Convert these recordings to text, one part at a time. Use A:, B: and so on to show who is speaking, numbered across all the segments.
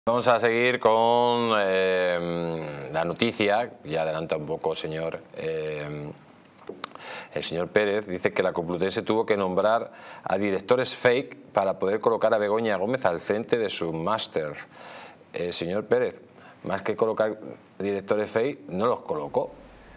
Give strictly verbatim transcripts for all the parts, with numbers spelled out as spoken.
A: Vamos a seguir con eh, la noticia, ya adelanta un poco señor, eh, el señor Pérez, dice que la Complutense tuvo que nombrar a directores fake para poder colocar a Begoña Gómez al frente de su máster. Eh, señor Pérez, más que colocar directores fake, no los colocó.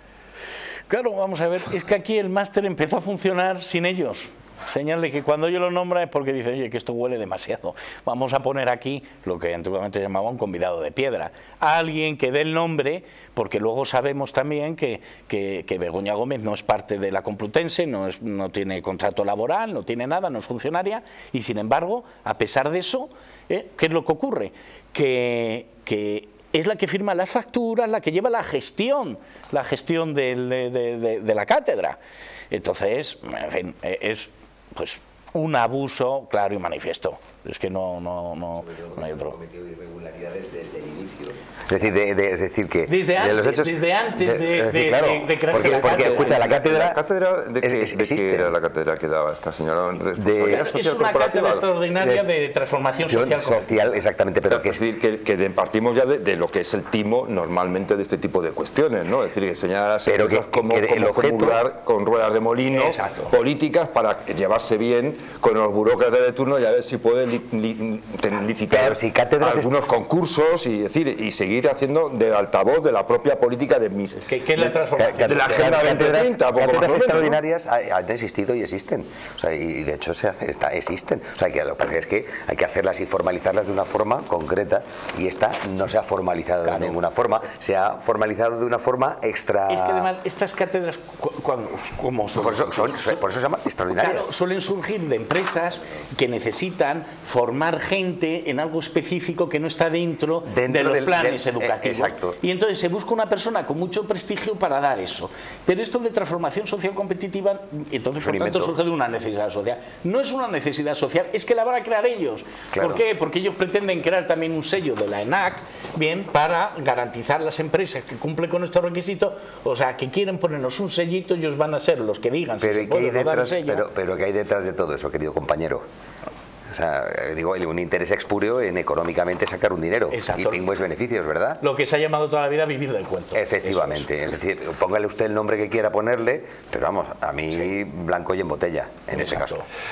B: Claro, vamos a ver, es que aquí el máster empezó a funcionar sin ellos. Señal de que cuando ellos lo nombran es porque dicen, oye, que esto huele demasiado. Vamos a poner aquí lo que antiguamente llamaba un convidado de piedra. A alguien que dé el nombre, porque luego sabemos también que, que, que Begoña Gómez no es parte de la Complutense, no, es, no tiene contrato laboral, no tiene nada, no es funcionaria, y sin embargo, a pesar de eso, ¿eh? ¿qué es lo que ocurre? Que... que es la que firma las facturas, la que lleva la gestión, la gestión de, de, de, de la cátedra. Entonces, en fin, es pues un abuso claro y manifiesto. Es que no, no, no, no hay otro.
C: Cometido irregularidades desde el inicio. Es decir, de, de, es decir que
B: desde antes,
C: de los hechos,
B: desde antes de, de,
C: decir, claro,
B: de, de crearse
C: porque,
B: la
C: porque
B: cátedra.
C: Escucha, la cátedra,
D: ¿La cátedra de qué,
C: es,
D: de
C: existe.
D: qué era la cátedra que daba esta señora?
C: De,
B: es una cátedra extraordinaria de, de transformación social.
C: social exactamente, pero
D: que es decir, que, que partimos ya de, de lo que es el timo normalmente de este tipo de cuestiones, ¿no? Es decir, que señalar a las
C: pero que,
D: como,
C: que
D: como
C: el objeto,
D: formular con ruedas de molino,
B: exacto,
D: políticas para llevarse bien con los burócratas de turno y a ver si puede li, li, licitar
C: si cátedras
D: algunos
C: est...
D: concursos y decir y seguir haciendo de altavoz de la propia política de mis
B: ¿Qué, qué es la transformación?
D: de la agenda veinte treinta.
C: Cátedras extraordinarias, ¿no?, han existido y existen, o sea, y de hecho se hace, está, existen, o sea, que lo que pasa es que hay que hacerlas y formalizarlas de una forma concreta, y esta no se ha formalizado claro. de ninguna forma, se ha formalizado de una forma extra.
B: Es que además estas cátedras, cuando, como son,
C: por, eso, son, por eso se llaman extraordinarias.
B: Claro, suelen surgir de empresas que necesitan formar gente en algo específico que no está dentro, dentro de los del, planes del, educativos.
C: Exacto.
B: Y entonces se busca una persona con mucho prestigio para dar eso. Pero esto de transformación social competitiva, entonces por tanto surge de una necesidad social. No es una necesidad social, es que la van a crear ellos. Claro. ¿Por qué? Porque ellos pretenden crear también un sello de la ENAC, bien, para garantizar las empresas que cumplen con estos requisitos, o sea, que quieren ponernos un sellito, ellos van a ser los que digan
C: pero
B: si se puede
C: detrás,
B: dar el sello.
C: Pero, pero ¿qué hay detrás de todo eso, querido compañero? O sea, digo, un interés expurio en económicamente sacar un dinero. Exacto. Y pingües beneficios, ¿verdad?
B: Lo que se ha llamado toda la vida vivir del cuento.
C: Efectivamente, es. es decir, póngale usted el nombre que quiera ponerle, pero vamos, a mí sí, blanco y en botella, en Exacto. este caso.